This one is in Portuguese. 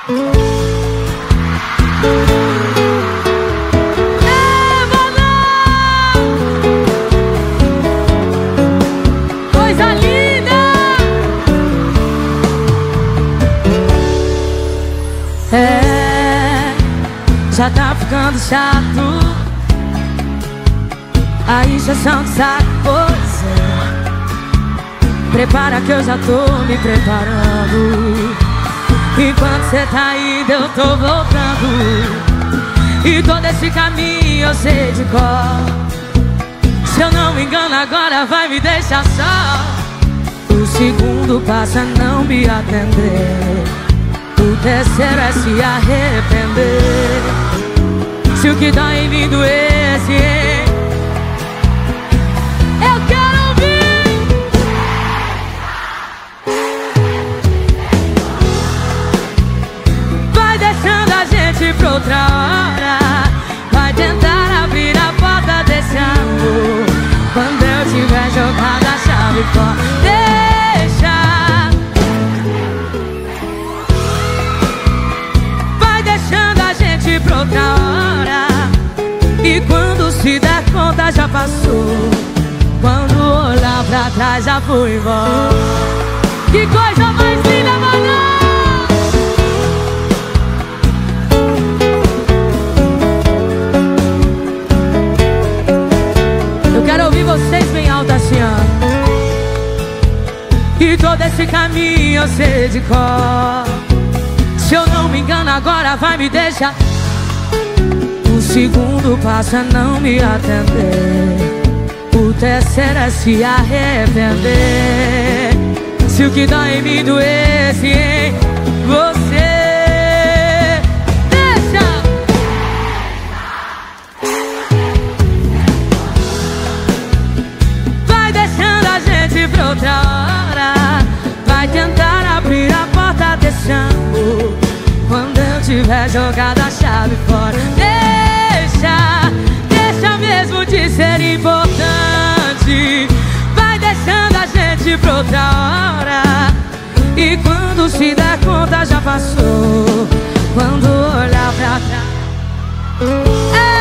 Coisa linda! Já tá ficando chato a encheção de saco, pois é. Prepara que eu já tô me preparando. Enquanto cê tá indo eu tô voltando. E todo esse caminho eu sei de cor. Se eu não me engano agora vai me deixar só. O segundo passa a não me atender. O terceiro é se arrepender. Se o que dói em mim doesse, eu quero ouvir. Vai deixando a gente pra outra hora. Vai tentar abrir a porta desse amor. Quando eu tiver jogado a chave fora, deixa. Vai deixando a gente pra outra hora. E quando se der conta já passou. Quando olhar pra trás já fui embora. Que coisa mais linda, mano! Eu quero ouvir vocês bem alto assim, ó. E todo esse caminho eu sei de cor. Se eu não me engano agora vai me deixar. O segundo passa a não me atender. O terceiro é se arrepender. Se o que dói em mim doesse em você, deixa. Vai deixando a gente pra outra hora. Vai tentar abrir a porta desse amor. Quando eu tiver jogado a chave fora, deixa mesmo de ser importante. Vai deixando a gente pra outra hora. E quando se der conta já passou. Quando olhar pra trás,